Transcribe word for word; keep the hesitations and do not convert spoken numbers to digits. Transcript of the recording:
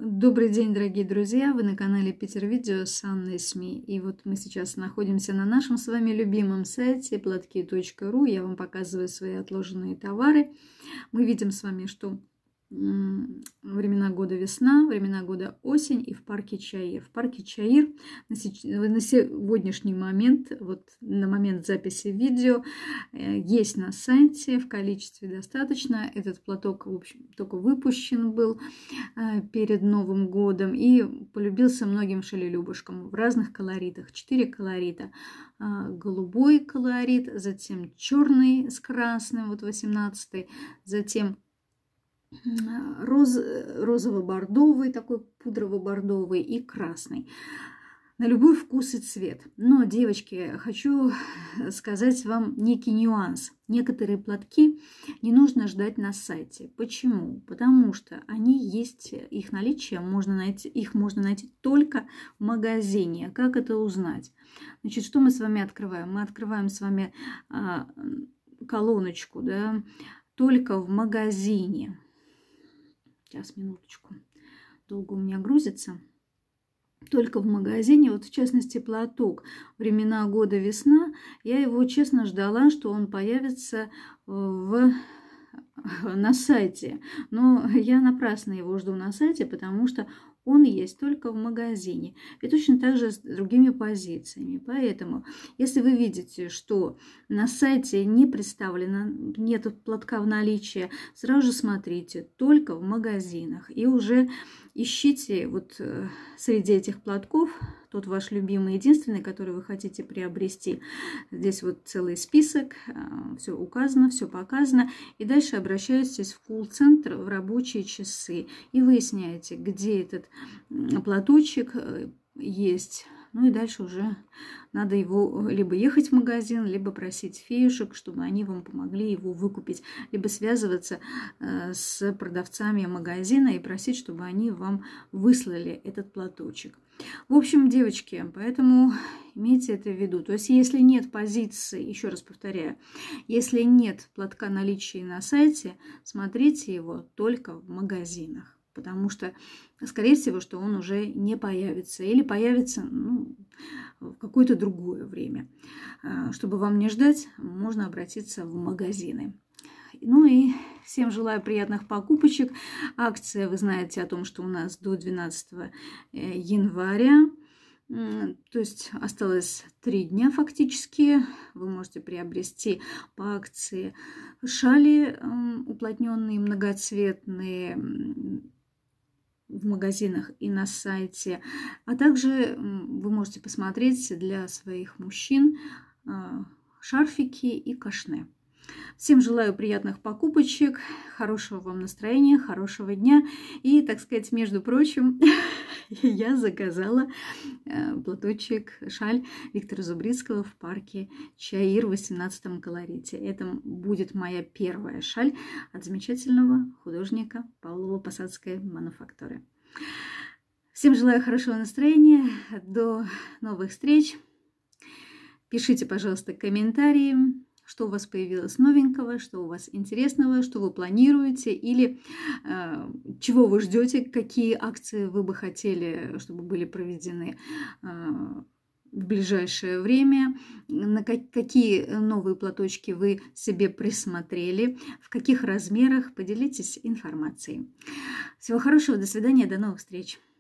Добрый день, дорогие друзья! Вы на канале Питер Видео с Анной СМИ. И вот мы сейчас находимся на нашем с вами любимом сайте платки точка ру. Я вам показываю свои отложенные товары. Мы видим с вами, что времена года весна, времена года осень и в парке Чаир. В парке Чаир на сегодняшний момент, вот на момент записи видео, есть на сайте в количестве достаточно. Этот платок, в общем, только выпущен был перед Новым годом и полюбился многим шалелюбушкам в разных колоритах. Четыре колорита. Голубой колорит, затем черный с красным, вот восемнадцатый, затем Роз, розово-бордовый, такой пудрово-бордовый и красный. На любой вкус и цвет. Но, девочки, хочу сказать вам некий нюанс. Некоторые платки не нужно ждать на сайте. Почему? Потому что они есть, их наличие можно найти, их можно найти только в магазине. Как это узнать? Значит, что мы с вами открываем? Мы открываем с вами а, колоночку, да, только в магазине. Сейчас, минуточку. Долго у меня грузится. Только в магазине, вот в частности платок «Времена года весна», я его честно ждала, что он появится в... на сайте. Но я напрасно его жду на сайте, потому что он есть только в магазине. И точно так же с другими позициями. Поэтому, если вы видите, что на сайте не представлено, нет платка в наличии, сразу же смотрите только в магазинах. И уже ищите вот среди этих платков тот ваш любимый, единственный, который вы хотите приобрести. Здесь вот целый список, все указано, все показано. И дальше обращаетесь в колл-центр в рабочие часы и выясняете, где этот платочек есть. Ну и дальше уже надо его либо ехать в магазин, либо просить феюшек, чтобы они вам помогли его выкупить. Либо связываться с продавцами магазина и просить, чтобы они вам выслали этот платочек. В общем, девочки, поэтому имейте это в виду. То есть, если нет позиции, еще раз повторяю, если нет платка наличия на сайте, смотрите его только в магазинах. Потому что, скорее всего, что он уже не появится. Или появится ну, в какое-то другое время. Чтобы вам не ждать, можно обратиться в магазины. Ну и всем желаю приятных покупочек. Акция, вы знаете о том, что у нас до двенадцатого января. То есть осталось три дня фактически. Вы можете приобрести по акции шали уплотненные, многоцветные, в магазинах и на сайте. А также вы можете посмотреть для своих мужчин шарфики и кашне. Всем желаю приятных покупочек, хорошего вам настроения, хорошего дня. И, так сказать, между прочим, я заказала платочек, шаль Виктора Зубрицкого в парке Чаир в восемнадцатом колорите. Это будет моя первая шаль от замечательного художника Павлово-Посадской мануфактуры. Всем желаю хорошего настроения. До новых встреч. Пишите, пожалуйста, комментарии, что у вас появилось новенького, что у вас интересного, что вы планируете или э, чего вы ждете, какие акции вы бы хотели, чтобы были проведены э, в ближайшее время, на как, какие новые платочки вы себе присмотрели, в каких размерах, поделитесь информацией. Всего хорошего, до свидания, до новых встреч.